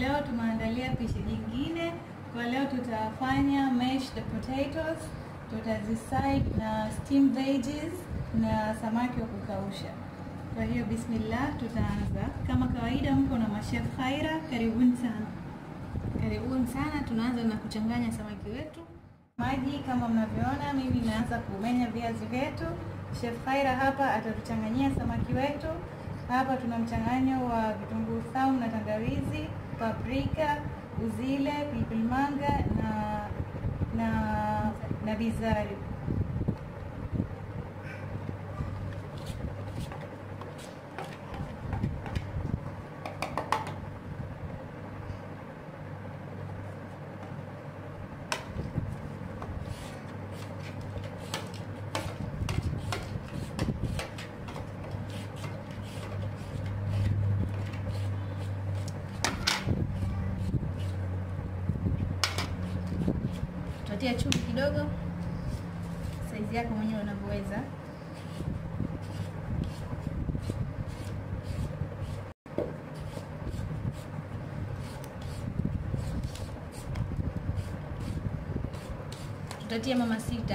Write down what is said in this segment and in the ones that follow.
leo tumeandalia pishi jingine. Kwa leo tutafanya mashed potatoes, tutaziside na steamed veggies na samaki wa kukausha. Kwa hiyo bismillah, tutaanza. Kama kawaida mko na mashef Khaira, karibuni sana. Karibuni sana. Tunaanza na kuchanganya samaki wetu. Maji kama mnavyoona, mimi naanza kumenya viazi vyetu. Chef Khaira hapa atatuchanganyia samaki wetu. Hapa tuna mchanganyo wa vitunguu saumu na tangawizi, paprika, uzile, pilipili manga na bizari. Tutatia chumvi kidogo, saizi yako mwenyewe unavyoweza. Tutatia mama sita.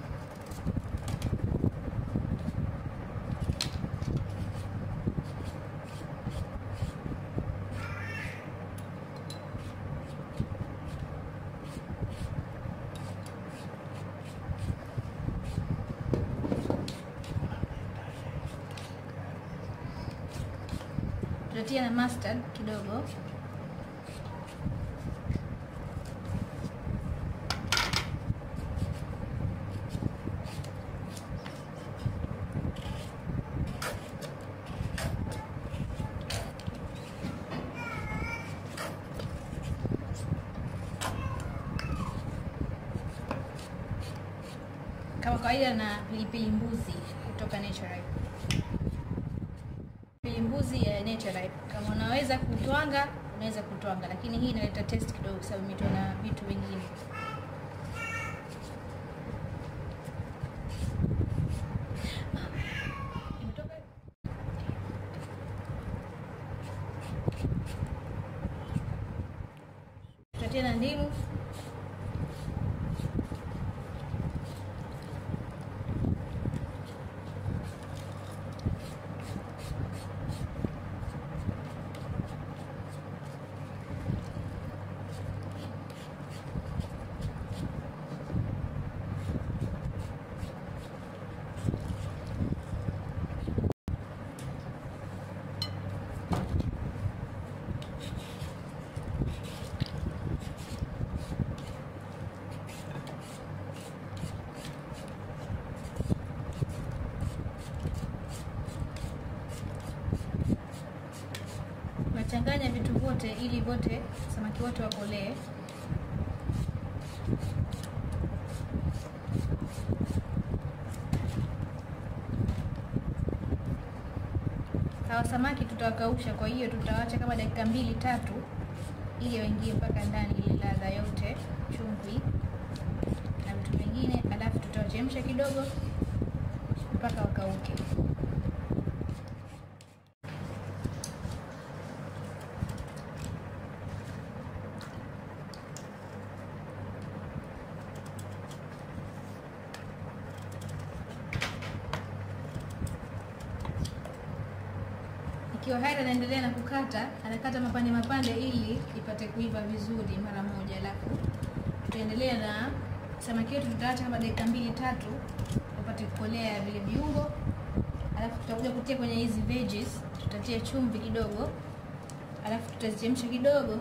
Tutatia na mustard kidogo. Kama kawaida na pilipili mbuzi kutoka Natural. Mbuzi ya Natural. Kama unaweza kutwanga, unaweza kutwanga, lakini hii inaleta taste kidogo kwa sababu imetoa na vitu vingine. Tutatia na ndimu. Changanya vitu vyote ili vote samaki wote wakolee. Hawa samaki tutawakausha, kwa hiyo tutawaacha kama dakika 2-3 ili waingie mpaka ndani ile ladha yote, chumvi na vitu vingine, alafu tutawachemsha kidogo mpaka wakauke. Ikiwa Khaira anaendelea na kukata, anakata mapande ili ipate kuiva vizuri mara moja, alafu tutaendelea na samaki wetu. Tutaacha kama dakika 2-3 upate kukolea vile viungo, alafu tutakuja kutia kwenye hizi veggies. Tutatia chumvi kidogo, alafu tutazichemsha kidogo.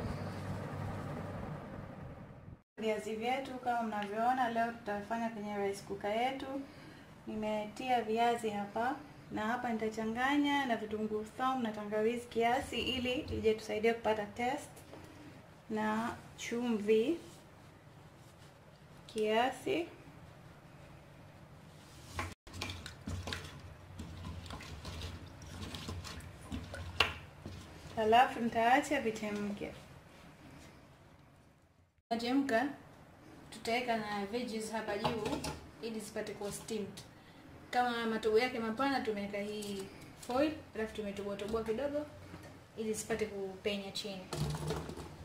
Viazi vyetu kama mnavyoona leo tutafanya kwenye rice cooker yetu. Nimetia viazi hapa, na hapa nitachanganya na vitunguu saumu na tangawizi kiasi ili ije tusaidie kupata taste, na chumvi kiasi. Halafu nitaacha vichemke. Vichemka, tutaweka na veggies hapa juu ili zipate kuwa steamed. Kama matobo yake mapana tumeweka hii foil, alafu tumetoboa kidogo ili zipate kupenya chini.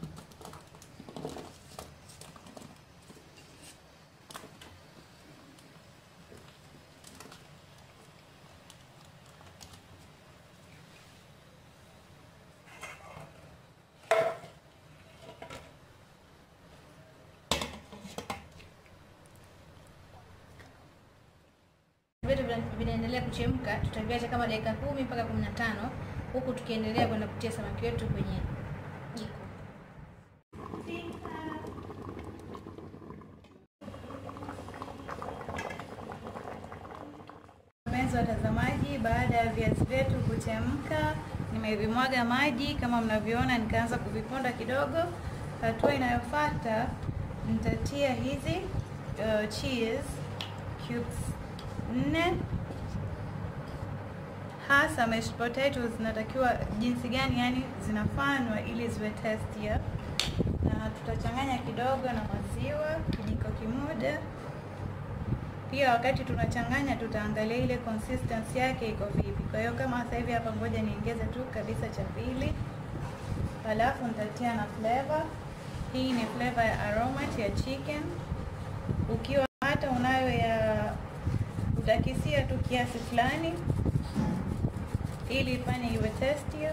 Vitu vinaendelea kuchemka, tutaviacha kama dakika 10 mpaka 15 huku tukiendelea kwenda kutia samaki wetu kwenye jiko. Mpenzi watazamaji, baada ya viazi vyetu kuchemka, nimevimwaga maji kama mnavyoona, nikaanza kuviponda kidogo. Hatua inayofuata nitatia hizi cheese cubes 4. Hasa mashed potatoes zinatakiwa jinsi gani, yani zinafanywa ili ziwe tastier. Na tutachanganya kidogo na maziwa kijiko kimoja. Pia wakati tunachanganya tutaangalia ile consistency yake iko vipi. Kwa hiyo kama sasa hivi hapa, ngoja niongeze tu kabisa cha pili. Halafu nitatia na flavor. Hii ni flavor ya aromat ya chicken. Ukiwa hata unayo ya utakisia tu kiasi fulani ili ifanye iwe tastier.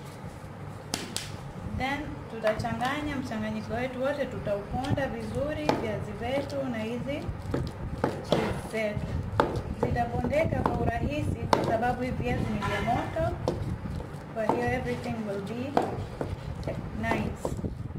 Then tutachanganya mchanganyiko wetu wote, tutauponda vizuri viazi vyetu na hizi cheese zetu. Zitapondeka kwa urahisi kwa sababu hivi viazi ni vya moto. Kwa hiyo everything will be nice.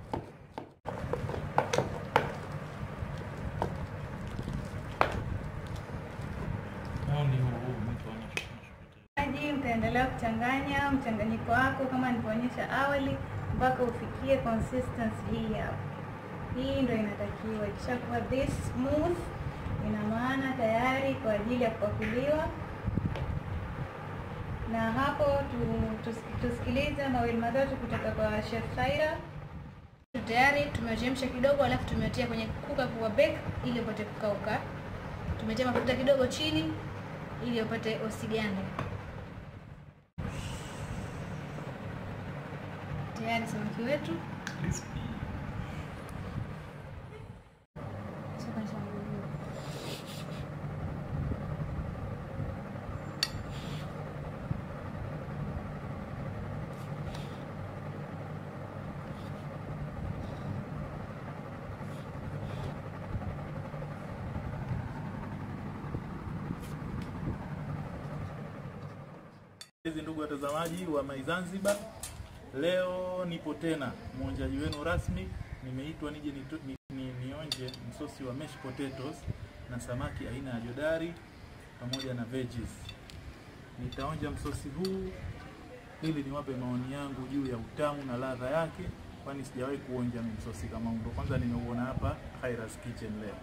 Utaendelea kuchanganya mchanganyiko wako kama nilivyoonyesha awali mpaka ufikie consistency hii hapa. Hii ndio inatakiwa. Ikishakuwa this smooth, ina maana tayari kwa ajili ya kupakuliwa. Na hapo tusikilize mawili matatu kutoka kwa Chef Khaira. Tayari tumechemsha kidogo, alafu tumetia kwenye kuka kwa bake ili upate kukauka. Tumetia mafuta kidogo chini ili upate usigane. Tayari samaki wetu crispy. Hizi ndugu watazamaji wa Zanzibar, leo nipo tena mwonjaji wenu rasmi. Nimeitwa nije nionje msosi wa mashed potatoes na samaki aina ya jodari pamoja na veggies. Nitaonja msosi huu ili niwape maoni yangu juu ya utamu na ladha yake, kwani sijawahi kuonja msosi kama huu. Kwanza nimeuona hapa Khaira's Kitchen leo.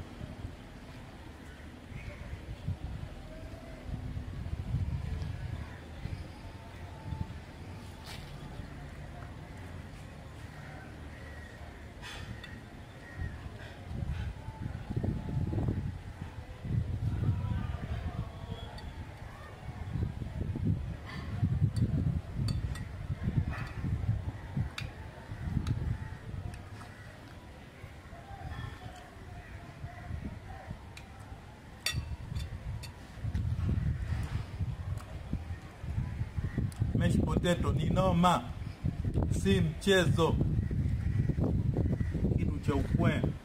Mashed potato ni noma, si mchezo, kitu cha ukweli.